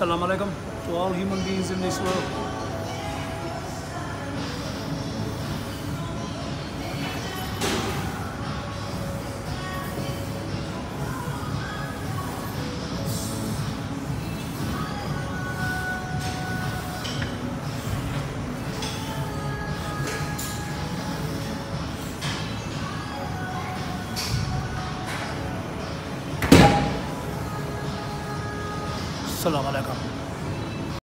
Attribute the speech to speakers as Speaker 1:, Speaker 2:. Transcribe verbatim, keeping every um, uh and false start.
Speaker 1: Assalamu alaikum to all human beings in this world. Assalamu alaikum.